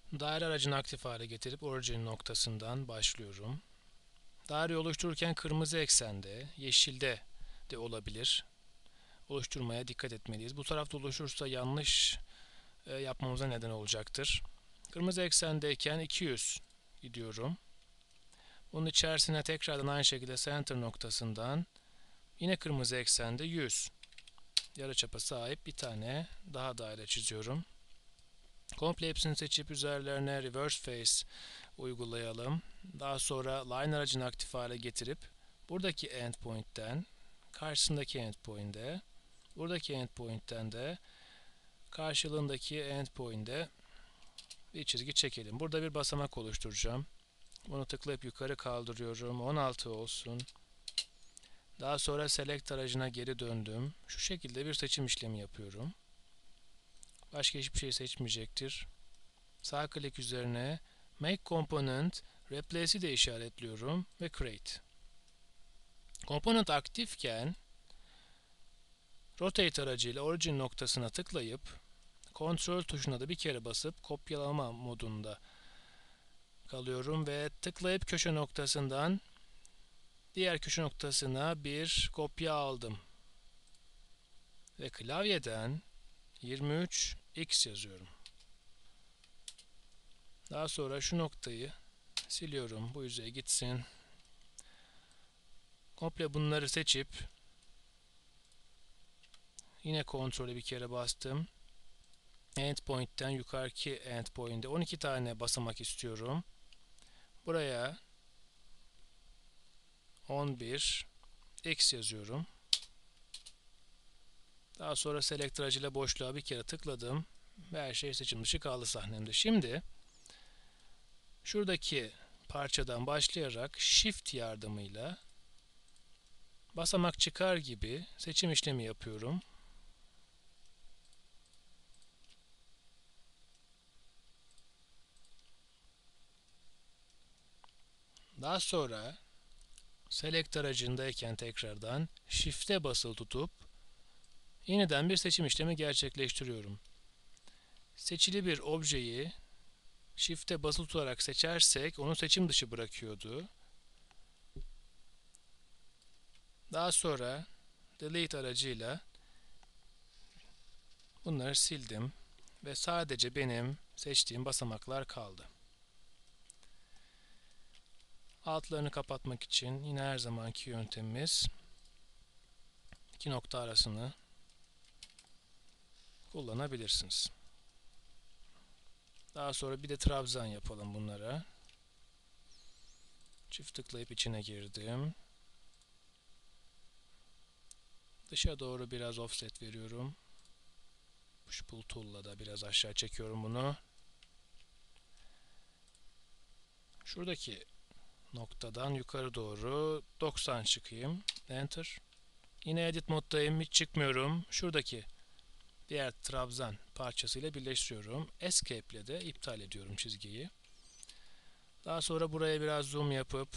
Daire aracını aktif hale getirip origin noktasından başlıyorum. Daire oluştururken kırmızı eksende, yeşilde de olabilir. Oluşturmaya dikkat etmeliyiz. Bu tarafta oluşursa yanlış yapmamıza neden olacaktır. Kırmızı eksendeyken 200 gidiyorum. Bunun içerisine tekrardan aynı şekilde center noktasından yine kırmızı eksende 100 yarıçapa sahip bir tane daha daire çiziyorum. Komple hepsini seçip üzerlerine reverse face uygulayalım. Daha sonra line aracını aktif hale getirip buradaki endpoint'ten karşısındaki endpoint'e, buradaki endpoint'ten de karşılığındaki endpoint'e bir çizgi çekelim. Burada bir basamak oluşturacağım. Bunu tıklayıp yukarı kaldırıyorum. 16 olsun. Daha sonra select aracına geri döndüm. Şu şekilde bir seçim işlemi yapıyorum. Başka hiçbir şey seçmeyecektir. Sağ klik üzerine Make Component Replace'i de işaretliyorum ve Create. Component aktifken Rotate aracıyla Origin noktasına tıklayıp Ctrl tuşuna da bir kere basıp kopyalama modunda kalıyorum ve tıklayıp köşe noktasından diğer köşe noktasına bir kopya aldım. Ve klavyeden 23x yazıyorum. Daha sonra şu noktayı siliyorum. Bu yüzeye gitsin. Komple bunları seçip yine Ctrl'e bir kere bastım. Endpoint'ten yukarıki endpoint'e 12 tane basamak istiyorum. Buraya 11x yazıyorum. Daha sonra select aracıyla boşluğa bir kere tıkladım ve her şey seçim dışı kaldı sahnemde. Şimdi şuradaki parçadan başlayarak Shift yardımıyla basamak çıkar gibi seçim işlemi yapıyorum. Daha sonra Select aracındayken tekrardan Shift'e basılı tutup yeniden bir seçim işlemi gerçekleştiriyorum. Seçili bir objeyi Shift'e basılı tutarak seçersek onu seçim dışı bırakıyordu. Daha sonra Delete aracıyla bunları sildim ve sadece benim seçtiğim basamaklar kaldı. Altlarını kapatmak için yine her zamanki yöntemimiz iki nokta arasını kullanabilirsiniz. Daha sonra bir de trabzan yapalım bunlara. Çift tıklayıp içine girdim. Dışa doğru biraz offset veriyorum. Push pull tool'la da biraz aşağı çekiyorum bunu. Şuradaki noktadan yukarı doğru 90 çıkayım. Enter. Yine edit moddayım. Hiç çıkmıyorum. Şuradaki diğer trabzan parçasıyla birleştiriyorum. Escape ile de iptal ediyorum çizgiyi. Daha sonra buraya biraz zoom yapıp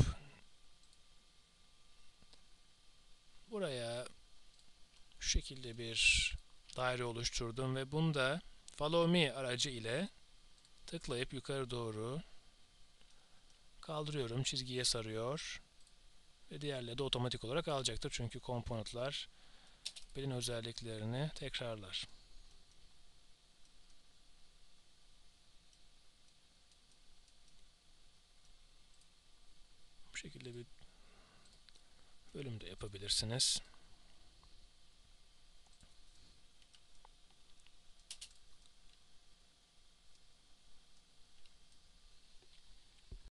buraya şu şekilde bir daire oluşturdum ve bunda Follow Me aracı ile tıklayıp yukarı doğru kaldırıyorum. Çizgiye sarıyor. Ve diğerleri de otomatik olarak alacaktır. Çünkü komponentler belirli özelliklerini tekrarlar. Bu şekilde bir bölüm de yapabilirsiniz.